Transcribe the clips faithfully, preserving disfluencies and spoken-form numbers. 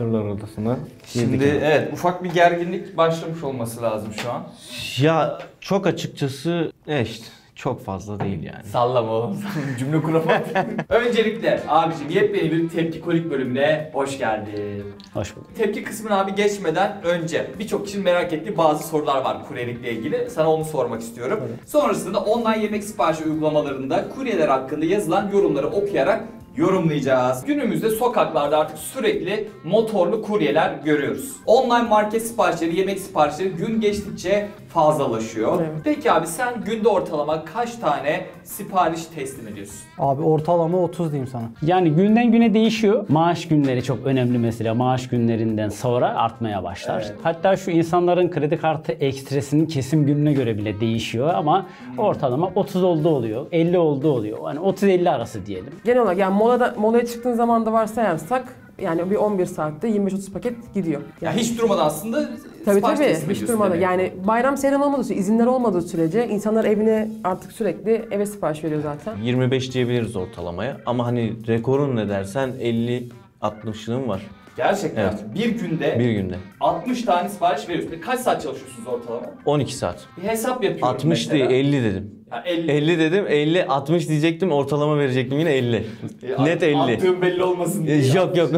Sırlar Odası'na Şimdi girdik. evet, ufak bir gerginlik başlamış olması lazım şu an. Ya çok açıkçası e işte çok fazla değil yani. Sallama oğlum. Cümle kuramadım. Öncelikle abicim yepyeni bir Tepki Kolik bölümüne hoş geldin. Hoş bulduk. Tepki kısmına abi geçmeden önce birçok kişinin merak ettiği bazı sorular var kuryelikle ilgili. Sana onu sormak istiyorum. Evet. Sonrasında online yemek siparişi uygulamalarında kuryeler hakkında yazılan yorumları okuyarak yorumlayacağız. Günümüzde sokaklarda artık sürekli motorlu kuryeler görüyoruz. Online market siparişleri, yemek siparişleri gün geçtikçe fazlalaşıyor. Evet. Peki abi sen günde ortalama kaç tane sipariş teslim ediyorsun? Abi ortalama otuz diyeyim sana. Yani günden güne değişiyor. Maaş günleri çok önemli mesela. Maaş günlerinden sonra artmaya başlar. Evet. Hatta şu insanların kredi kartı ekstresinin kesim gününe göre bile değişiyor ama ortalama otuz oldu oluyor, elli oldu oluyor. Yani otuz elli arası diyelim. Genel olarak yani molada, molaya çıktığın zaman da varsayarsak yani bir on bir saatte yirmi beş otuz paket gidiyor. Yani hiç durmadan aslında Tabii sipariş tabii teslim hiç ediyorsun durmadan. demek. Yani bayram seyran olmadığı sürece, izinler olmadığı sürece insanlar evine artık sürekli eve sipariş veriyor zaten. yirmi beş diyebiliriz ortalamaya ama hani rekorun ne dersen elli altmışlığım var Gerçekten Evet. bir günde bir günde. altmış tane sipariş veriyorsun. Kaç saat çalışıyorsunuz ortalama? on iki saat. Bir hesap yapıyorum altmış mesela. değil elli dedim. Ha, elli. elli dedim, elli altmış diyecektim, ortalama verecektim yine elli. E, Net elli. Attığım belli olmasın E, diye. Yok yok.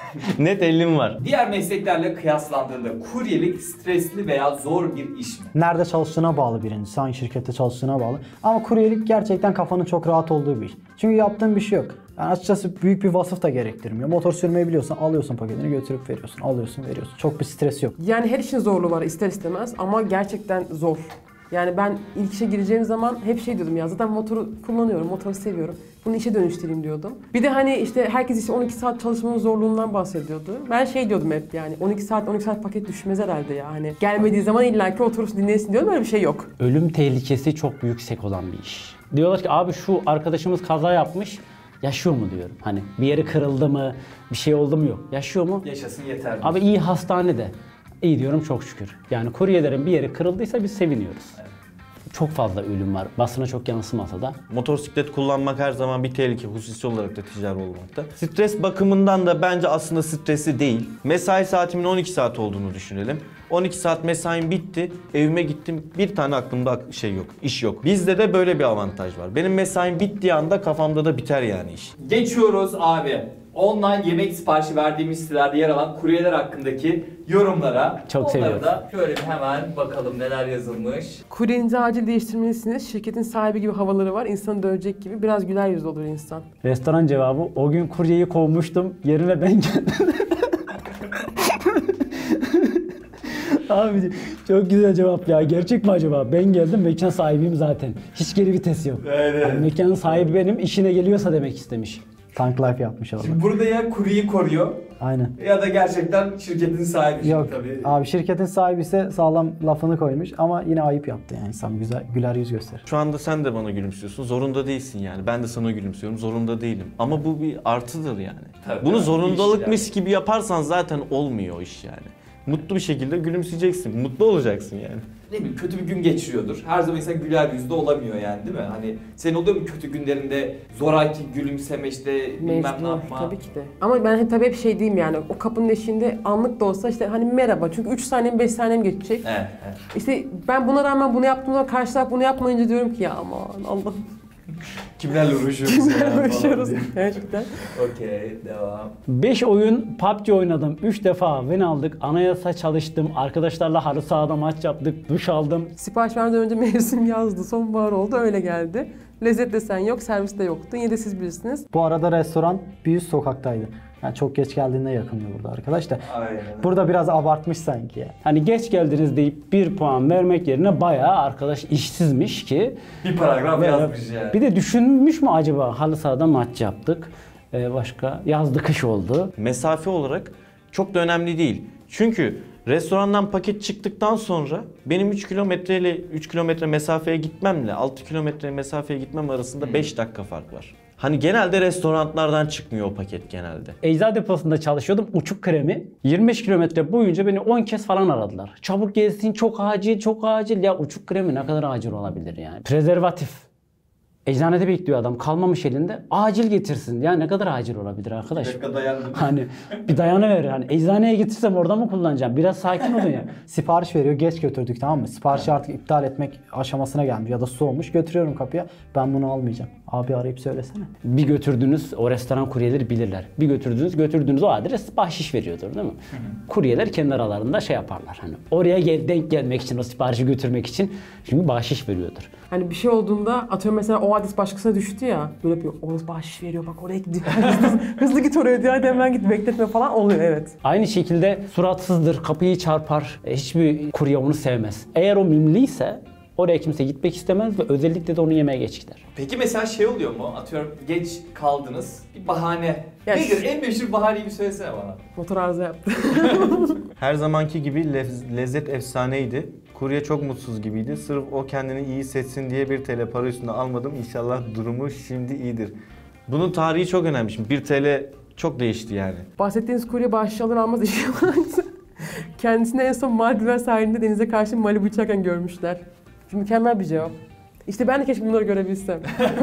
Net ellim var. Diğer mesleklerle kıyaslandığında kuryelik stresli veya zor bir iş mi? Nerede çalıştığına bağlı birincisi, hangi şirkette çalıştığına bağlı. Ama kuryelik gerçekten kafanın çok rahat olduğu bir iş. Çünkü yaptığın bir şey yok. Yani açıkçası büyük bir vasıf da gerektirmiyor. Motor sürmeyi biliyorsan alıyorsun paketini götürüp veriyorsun. Alıyorsun veriyorsun. Çok bir stres yok. Yani her işin zorluğu var ister istemez ama gerçekten zor. Yani ben ilk işe gireceğim zaman hep şey diyordum ya zaten motoru kullanıyorum, motoru seviyorum. Bunu işe dönüştüreyim diyordum. Bir de hani işte herkes işte on iki saat çalışmanın zorluğundan bahsediyordu. Ben şey diyordum hep yani on iki saat on iki saat paket düşmez herhalde ya. Hani gelmediği zaman illaki oturursun dinlesin diyordum, öyle bir şey yok. Ölüm tehlikesi çok yüksek olan bir iş. Diyorlar ki abi şu arkadaşımız kaza yapmış. Yaşıyor mu diyorum. Hani bir yeri kırıldı mı, bir şey oldu mu yok. Yaşıyor mu? Yaşasın yeter. Abi iyi hastanede. İyi diyorum çok şükür. Yani kuryelerin bir yeri kırıldıysa biz seviniyoruz. Çok fazla ölüm var. Basına çok yansımasa da. Motosiklet kullanmak her zaman bir tehlike, hususi olarak da ticari olmakta. Stres bakımından da bence aslında stresli değil. Mesai saatimin on iki saat olduğunu düşünelim. on iki saat mesaim bitti, evime gittim, bir tane aklımda şey yok, iş yok. Bizde de böyle bir avantaj var. Benim mesaim bittiği anda kafamda da biter yani iş. Geçiyoruz abi. Online yemek siparişi verdiğimiz sitelerde yer alan kuryeler hakkındaki yorumlara. Çok Onları seviyorum. da şöyle bir hemen bakalım neler yazılmış. Kuryenizi acil değiştirmelisiniz. Şirketin sahibi gibi havaları var. İnsanı dövecek gibi. Biraz güler yüzlü olur insan. Restoran cevabı o gün kuryeyi kovmuştum. Yerine ben geldim. Abi çok güzel cevap ya. Gerçek mi acaba? Ben geldim, mekan sahibiyim zaten. Hiç geri vites yok. Evet. Yani mekanın sahibi benim, işine geliyorsa demek istemiş. Tank life yapmış adam. Şimdi burada ya kuryeyi koruyor Aynen. ya da gerçekten şirketin sahibi. Yok Tabii. abi, şirketin sahibi ise sağlam lafını koymuş ama yine ayıp yaptı yani, insan güzel güler yüz gösterir. Şu anda sen de bana gülümsüyorsun, zorunda değilsin yani. Ben de sana gülümsüyorum, zorunda değilim. Ama bu bir artıdır yani. Tabii, Bunu tabii. zorundalıkmış İş gibi yaparsan zaten olmuyor o iş yani. Mutlu bir şekilde gülümseyeceksin, mutlu olacaksın yani. Ne bileyim kötü bir gün geçiriyordur. Her zaman insan güler yüzlü olamıyor yani, değil mi? Hani senin oluyor mu kötü günlerinde zoraki gülümseme işte bilmem ne Mecbur, yapma. tabii ki de. Ama ben hep, tabii hep şey diyeyim yani o kapının eşiğinde anlık da olsa işte hani merhaba, çünkü üç saniyem beş saniyem geçecek. Evet, evet. İşte ben buna rağmen bunu yaptığımda karşı taraf bunu yapmayınca diyorum ki ya aman Allah'ım. Kimlerle uğraşıyoruz Kimlerle ya falan uğraşıyoruz diye. gerçekten. Okey, devam. beş oyun P U B G oynadım. üç defa win aldık. Anayasa çalıştım. Arkadaşlarla halı sahada maç yaptık. Duş aldım. Sipariş vermeden önce mevsim yazdı, sonbahar oldu, öyle geldi. Lezzet desen yok, servis de yoktu. Yine de siz bilirsiniz. Bu arada restoran bir üst sokaktaydı. Yani çok geç geldiğinde yakınıyor burada arkadaş da. Aynen. Burada biraz abartmış sanki ya. Hani geç geldiniz deyip bir puan vermek yerine bayağı arkadaş işsizmiş ki. Bir paragraf Ve yazmış yani. Bir de düşünmüş mü acaba halı sahada maç yaptık. Ee, başka yazdı kış oldu. Mesafe olarak çok da önemli değil. Çünkü restorandan paket çıktıktan sonra benim üç kilometre ile üç kilometre mesafeye gitmemle altı kilometre mesafeye gitmem arasında beş dakika fark var. Hani genelde restoranlardan çıkmıyor o paket genelde. Eczacı deposunda çalışıyordum. Uçuk kremi. yirmi beş kilometre boyunca beni on kez falan aradılar. Çabuk gelsin, çok acil, çok acil. Ya uçuk kremi ne kadar acil olabilir yani? Prezervatif. Eczanede bekliyor adam. Kalmamış elinde. Acil getirsin. Ya ne kadar acil olabilir arkadaş? Dakika dayandım. Hani bir dayanıver. Hani eczaneye getirsem orada mı kullanacağım? Biraz sakin olun ya. Sipariş veriyor, geç götürdük, tamam mı? Siparişi artık iptal etmek aşamasına gelmiş ya da soğumuş, götürüyorum kapıya. Ben bunu almayacağım. Abi arayıp söylesene. Bir götürdünüz, o restoran kuryeleri bilirler. Bir götürdünüz, götürdüğünüz o adres bahşiş veriyordur değil mi? Hı hı. Kuryeler kendi aralarında şey yaparlar. Hani oraya gel, denk gelmek için, o siparişi götürmek için çünkü bahşiş veriyordur. Hani bir şey olduğunda atıyorum mesela o adres başkasına düştü ya. Böyle yapıyor. Orası bahşiş veriyor bak oraya gidiyor. hızlı, hızlı git oraya diyor. Hadi hemen git bekletme falan oluyor evet. Aynı şekilde suratsızdır, kapıyı çarpar. E, Hiçbir kurye onu sevmez. Eğer o mimliyse oraya kimse gitmek istemez ve özellikle de onu yemeye geç gider. Peki mesela şey oluyor mu? Atıyorum geç kaldınız. Bir bahane. Ya Nedir? şu- En meşhur bahaneyi bir söylesene bana. Motor arıza yaptı. Her zamanki gibi lez- lezzet efsaneydi. Kurye çok mutsuz gibiydi. Sırf o kendini iyi hissetsin diye bir T L para üstüne almadım. İnşallah durumu şimdi iyidir. Bunun tarihi çok önemli. Şimdi bir T L çok değişti yani. Bahsettiğiniz kurye bahşiş alır almaz işi yapmaktı. Kendisini en son Maldiven sahilinde denize karşı Malibu içerken görmüşler. Şimdi mükemmel bir cevap. İşte ben de keşke bunları görebilsem.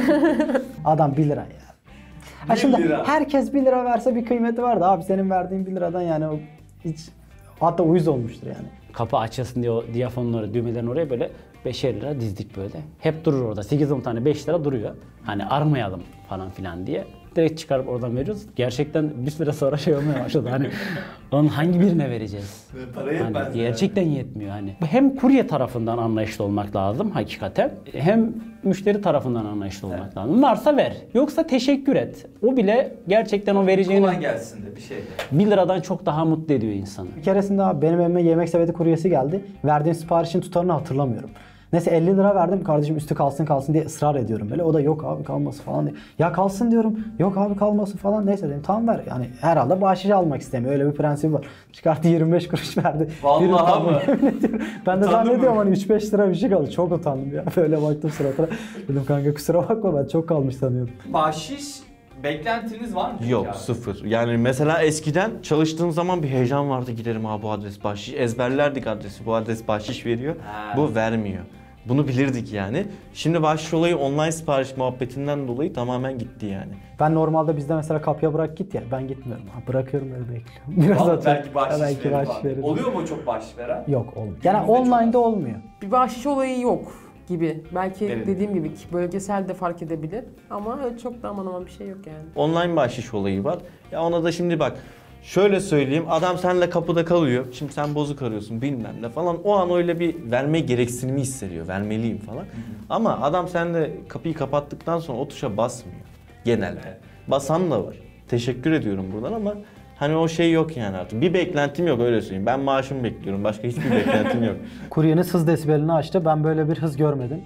Adam bir lira ya. Ha Bir şimdi lira. herkes bir lira verse bir kıymeti vardı abi, senin verdiğin bir liradan yani o hiç, hatta uyuz olmuştur yani. Kapı açılsın diye o diyafonları, düğmelerini oraya böyle beşer lira dizdik böyle. Hep durur orada. sekiz on tane beş lira duruyor. Hani armayalım falan filan diye. Direkt çıkarıp oradan veriyoruz. Gerçekten bir süre sonra şey olmaya başladı. Hani onun hangi birine vereceğiz? Para yetmez. Hani gerçekten yetmiyor hani. Hem kurye tarafından anlayışlı olmak lazım hakikaten. Hem müşteri tarafından anlayışlı olmak lazım. Varsa ver. Yoksa teşekkür et. O bile gerçekten o vereceğini Kolay gelsin de bir şey de. bir liradan çok daha mutlu ediyor insanı. Bir keresinde abi benim evime yemek sepeti kuryesi geldi. Verdiğim siparişin tutarını hatırlamıyorum. Neyse elli lira verdim, kardeşim üstü kalsın kalsın diye ısrar ediyorum böyle. O da yok abi kalması falan diye. Ya kalsın diyorum. Yok abi kalması falan. Neyse dedim tamam ver. Yani herhalde bahşiş almak istemiyor. Öyle bir prensip var. Çıkarttı yirmi beş kuruş verdi. Vallahi Bir utandım, mı? yemin ediyorum. Ben de Utandın zannediyorum mı? hani üç beş lira bir şey kaldı. Çok utandım ya. Böyle baktım suratına. Dedim kanka kusura bakma, ben çok kalmış sanıyordum. Bahşiş beklentiniz var mı? peki Yok, abi? sıfır. Yani mesela eskiden çalıştığım zaman bir heyecan vardı. Giderim abi bu adres bahşiş. Ezberlerdik adresi. Bu adres bahşiş veriyor. Ha. Bu vermiyor. Bunu bilirdik yani. Şimdi bahşiş olayı online sipariş muhabbetinden dolayı tamamen gitti yani. Ben normalde bizde mesela kapıya bırak git ya. Ben gitmiyorum. Ha, bırakıyorum öyle bekliyorum. Biraz Vallahi atıyorum. belki bahşiş Belki verir bahşiş falan. veririm. Oluyor mu çok bahşiş veren? Yok olmuyor. Yani Günümüzde çok online'da olmuyor. Bir bahşiş olayı yok gibi. Belki Evet. dediğim gibi bölgesel de fark edebilir. Ama öyle çok da aman aman bir şey yok yani. Online bahşiş olayı var. Ya ona da şimdi bak. Şöyle söyleyeyim, adam seninle kapıda kalıyor. Şimdi sen bozuk arıyorsun bilmem ne falan. O an öyle bir verme gereksinimi hissediyor. Vermeliyim falan. Ama adam seninle kapıyı kapattıktan sonra o tuşa basmıyor. Genelde. Evet. Basan da var. Teşekkür ediyorum buradan ama hani o şey yok yani artık. Bir beklentim yok öyle söyleyeyim. Ben maaşımı bekliyorum. Başka hiçbir beklentim yok. Kuryenin hız desibelini açtı. Ben böyle bir hız görmedim.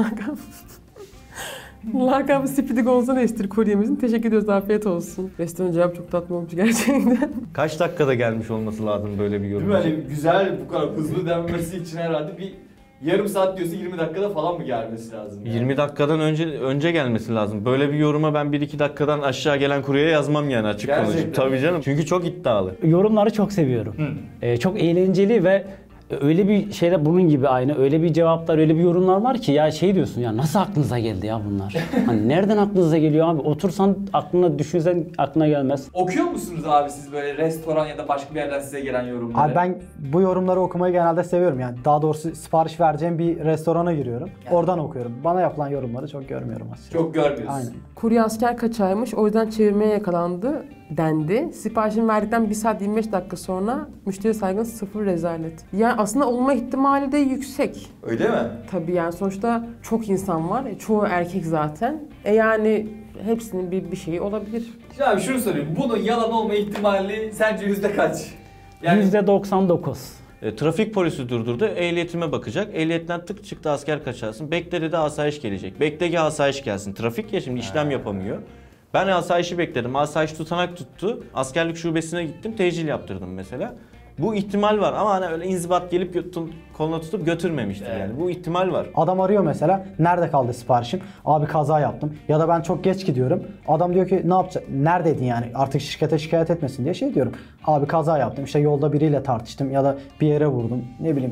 Lakabı Speedy Gonzales'tir kuryemizin. Teşekkür ediyoruz, afiyet olsun. Restoran cevap çok tatlı olmuş gerçekten. Kaç dakikada gelmiş olması lazım böyle bir yorum? Değil mi? Hani güzel bu kadar hızlı denmesi için herhalde bir yarım saat diyorsa yirmi dakikada falan mı gelmesi lazım? Yani? yirmi dakikadan önce önce gelmesi lazım. Böyle bir yoruma ben bir iki dakikadan aşağı gelen kuryeye yazmam yani açık Gerçekten. konuşayım. Tabii canım. Çünkü çok iddialı. Yorumları çok seviyorum. Ee, çok eğlenceli ve öyle bir şeyde bunun gibi aynı öyle bir cevaplar, öyle bir yorumlar var ki ya şey diyorsun ya nasıl aklınıza geldi ya bunlar? Hani nereden aklınıza geliyor abi? Otursan aklına düşünsen aklına gelmez. Okuyor musunuz abi siz böyle restoran ya da başka bir yerden size gelen yorumları? Abi ben bu yorumları okumayı genelde seviyorum. Yani daha doğrusu sipariş vereceğim bir restorana giriyorum. Oradan okuyorum. Bana yapılan yorumları çok görmüyorum aslında. Çok görmüyorsun. Aynen. Kurye asker kaçaymış, o yüzden çevirmeye yakalandı dendi. Siparişini verdikten bir saat yirmi beş dakika sonra müşteri saygın sıfır rezalet. Yani aslında olma ihtimali de yüksek. Öyle mi? Tabii yani sonuçta çok insan var. E, çoğu erkek zaten. E yani hepsinin bir, bir şeyi olabilir. Şimdi abi şunu sorayım. Bunun yalan olma ihtimali sence yüzde kaç? Yani yüzde doksan dokuz. E, trafik polisi durdurdu. Ehliyetime bakacak. Ehliyetten tık çıktı asker kaçarsın. Bekle dedi asayiş gelecek. Bekle ki asayiş gelsin. Trafik ya şimdi işlem yapamıyor. Ben asayişi bekledim. Asayiş tutanak tuttu. Askerlik şubesine gittim. Tecil yaptırdım mesela. Bu ihtimal var ama hani öyle inzibat gelip götün, koluna tutup götürmemiştir Evet. yani. Bu ihtimal var. Adam arıyor mesela. Nerede kaldı siparişim? Abi kaza yaptım. Ya da ben çok geç gidiyorum. Adam diyor ki ne yapacak? Neredeydin yani? Artık şirkete şikayet etmesin diye şey diyorum. Abi kaza yaptım. İşte yolda biriyle tartıştım ya da bir yere vurdum. Ne bileyim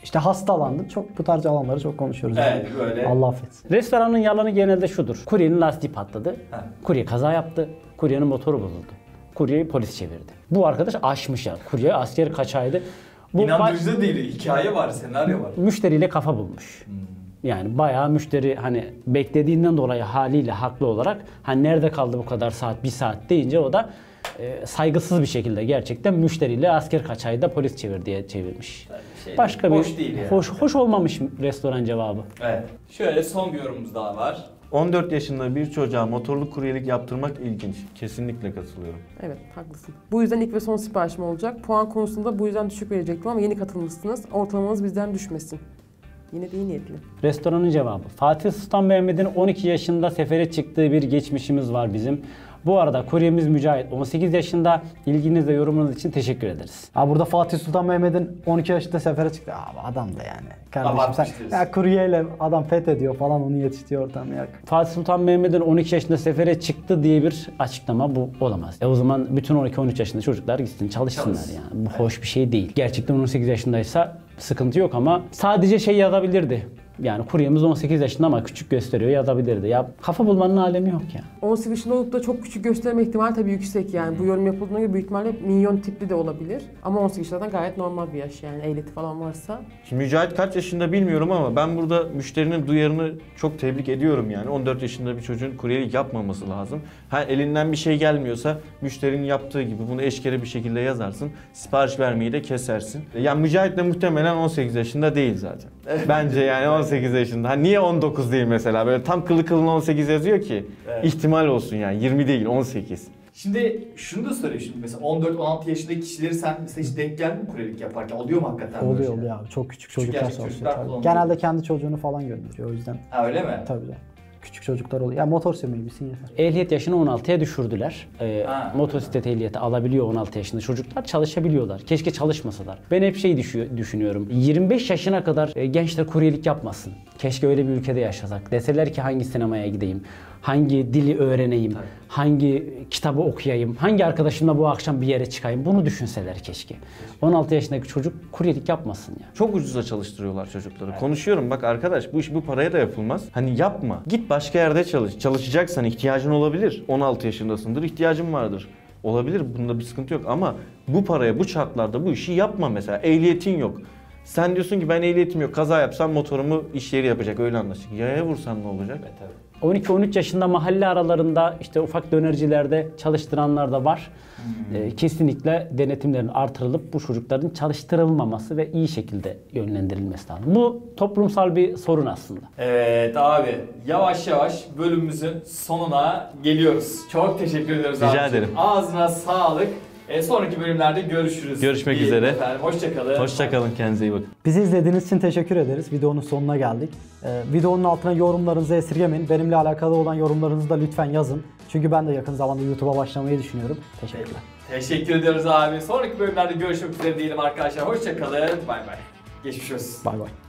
İşte hastalandın. Çok bu tarz alanları çok konuşuyoruz. Evet, yani. böyle. Allah affetsin. Restoranın yalanı genelde şudur. Kuryenin lastiği patladı. Ha. Kurye kaza yaptı. Kuryenin motoru bozuldu. Kuryeyi polis çevirdi. Bu arkadaş aşmış ya. Kurye asker kaçaydı. Bu İnandırıcı da değil. Hikaye var, senaryo var. müşteriyle kafa bulmuş. Yani bayağı müşteri hani beklediğinden dolayı haliyle haklı olarak hani nerede kaldı bu kadar saat, bir saat deyince o da e, saygısız bir şekilde gerçekten müşteriyle asker kaçayda polis çevir diye çevirmiş. Şey Başka değil, bir hoş değil yani. hoş hoş olmamış restoran cevabı. Evet. Şöyle son bir yorumumuz daha var. on dört yaşında bir çocuğa motorlu kuryelik yaptırmak ilginç. Kesinlikle katılıyorum. Evet, haklısın. Bu yüzden ilk ve son siparişim olacak. Puan konusunda bu yüzden düşük verecektim ama yeni katılmışsınız. Ortalamanız bizden düşmesin. Yine de iyi niyetli. Restoranın cevabı. Fatih Sultan Mehmet'in on iki yaşında sefere çıktığı bir geçmişimiz var bizim. Bu arada kuryemiz Mücahit on sekiz yaşında. İlginiz ve yorumunuz için teşekkür ederiz. Ha burada Fatih Sultan Mehmet'in on iki yaşında sefere çıktı. Abi adam da yani. Kardeşim Abartmış sen diyorsun. ya kuryeyle adam fethediyor falan onu yetiştiriyor ortam ya. Fatih Sultan Mehmet'in on iki yaşında sefere çıktı diye bir açıklama bu olamaz. E o zaman bütün on iki on üç yaşında çocuklar gitsin çalışsınlar Çalışsın. yani. Bu hoş bir şey değil. Gerçekten on sekiz yaşındaysa sıkıntı yok ama sadece şey yazabilirdi. Yani kuryemiz on sekiz yaşında ama küçük gösteriyor yazabilirdi. Ya kafa bulmanın alemi yok ya. on sekiz yaşında olup da çok küçük gösterme ihtimali tabii yüksek yani. Bu yorum yapıldığına göre büyük ihtimalle minyon tipli de olabilir. Ama on sekiz yaşından gayet normal bir yaş yani. Ehliyeti falan varsa. Şimdi Mücahit kaç yaşında bilmiyorum ama ben burada müşterinin duyarını çok tebrik ediyorum yani. on dört yaşında bir çocuğun kuryelik yapmaması lazım. Ha elinden bir şey gelmiyorsa müşterinin yaptığı gibi bunu eşkere bir şekilde yazarsın. Sipariş vermeyi de kesersin. Yani Mücahit de muhtemelen on sekiz yaşında değil zaten. Bence yani on sekiz yaşında. Ha niye on dokuz değil mesela? Böyle tam kılı kılına on sekiz yazıyor ki. Evet. İhtimal olsun yani. yirmi değil on sekiz. Şimdi şunu da sorayım şimdi mesela on dört on altı yaşındaki kişileri sen mesela hiç denk geldin mi kuryelik yaparken? Oluyor mu hakikaten böyle Oluyor şeyler? oluyor abi. Çok küçük Küçük çocuklar gerçek çalışıyor. çocuklar tabii. kullanıyor. Genelde kendi çocuğunu falan gönderiyor o yüzden. Ha öyle mi? Tabii de. Küçük çocuklar oluyor. Ya motor sürmeyi bilsin yeter. Ehliyet yaşını on altıya düşürdüler. Ee, Ha. motosiklet ehliyeti alabiliyor on altı yaşında çocuklar, çalışabiliyorlar. Keşke çalışmasalar. Ben hep şey düşü- düşünüyorum. yirmi beş yaşına kadar e, gençler kuryelik yapmasın. Keşke öyle bir ülkede yaşasak. Deseler ki hangi sinemaya gideyim, hangi dili öğreneyim, Tabii. hangi kitabı okuyayım, hangi arkadaşımla bu akşam bir yere çıkayım. Bunu düşünseler keşke. on altı yaşındaki çocuk kuryelik yapmasın ya. Çok ucuza çalıştırıyorlar çocukları. Konuşuyorum bak arkadaş bu iş bu paraya da yapılmaz. Hani yapma. Git başka yerde çalış. Çalışacaksan ihtiyacın olabilir. on altı yaşındasındır, ihtiyacın vardır. Olabilir. Bunda bir sıkıntı yok ama bu paraya, bu şartlarda bu işi yapma mesela. Ehliyetin yok. Sen diyorsun ki ben ehliyetim yok. Kaza yapsam motorumu iş yeri yapacak. Öyle anlaştık. Yaya vursan ne olacak? Evet tabii. on iki on üç yaşında mahalle aralarında işte ufak dönercilerde çalıştıranlar da var. Ee, kesinlikle denetimlerin artırılıp bu çocukların çalıştırılmaması ve iyi şekilde yönlendirilmesi lazım. Bu toplumsal bir sorun aslında. Evet abi yavaş yavaş bölümümüzün sonuna geliyoruz. Çok teşekkür ediyoruz Rica abicim. ederim. Ağzına sağlık. E, sonraki bölümlerde görüşürüz. Görüşmek diyelim üzere. Efendim. Hoşçakalın. Hoşçakalın, kendinize iyi bakın. Bizi izlediğiniz için teşekkür ederiz. Videonun sonuna geldik. Ee, videonun altına yorumlarınızı esirgemeyin. Benimle alakalı olan yorumlarınızı da lütfen yazın. Çünkü ben de yakın zamanda YouTube'a başlamayı düşünüyorum. Teşekkürler. Teşekkür ediyoruz abi. Sonraki bölümlerde görüşmek üzere diyelim arkadaşlar. Hoşçakalın. Bay bay. Geçmiş olsun. Bay bay.